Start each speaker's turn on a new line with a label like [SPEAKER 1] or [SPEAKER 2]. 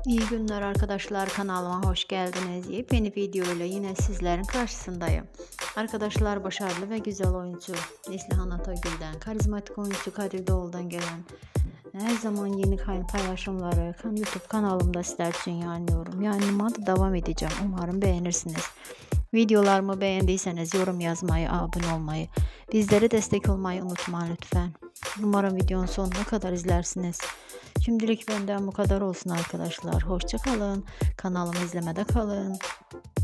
[SPEAKER 1] İyi günler arkadaşlar, kanalıma hoş geldiniz. Yepyeni video ile yine sizlerin karşısındayım. Arkadaşlar, başarılı ve güzel oyuncu Neslihan Atagül'den, karizmatik oyuncu Kadir Doğulu'dan gelen her zaman yeni paylaşımları YouTube kanalımda sizler için yayınlıyorum. Yayınıma da devam edeceğim. Umarım beğenirsiniz. Videolarımı beğendiyseniz yorum yazmayı, abone olmayı, bizlere destek olmayı unutmayın lütfen. Umarım videonun sonuna kadar izlersiniz. Şimdilik benden bu kadar olsun arkadaşlar. Hoşça kalın. Kanalımı izlemede kalın.